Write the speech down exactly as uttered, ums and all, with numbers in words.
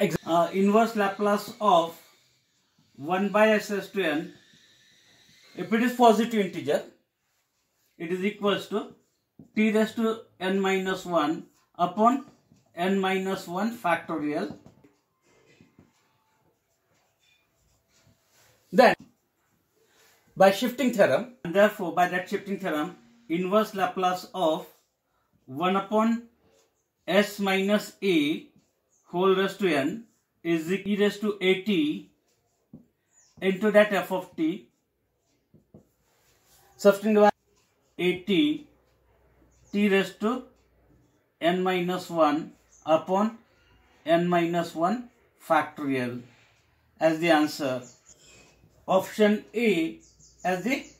uh, inverse Laplace of one by s raised to n, if it is positive integer, it is equals to t raised to n minus one upon n minus one factorial. Then by shifting theorem, and therefore by that shifting theorem, inverse Laplace of one upon s minus a whole raised to n is e raised to at into that f of t, substituting at t raised to n minus one upon n minus one factorial as the answer. Option A as the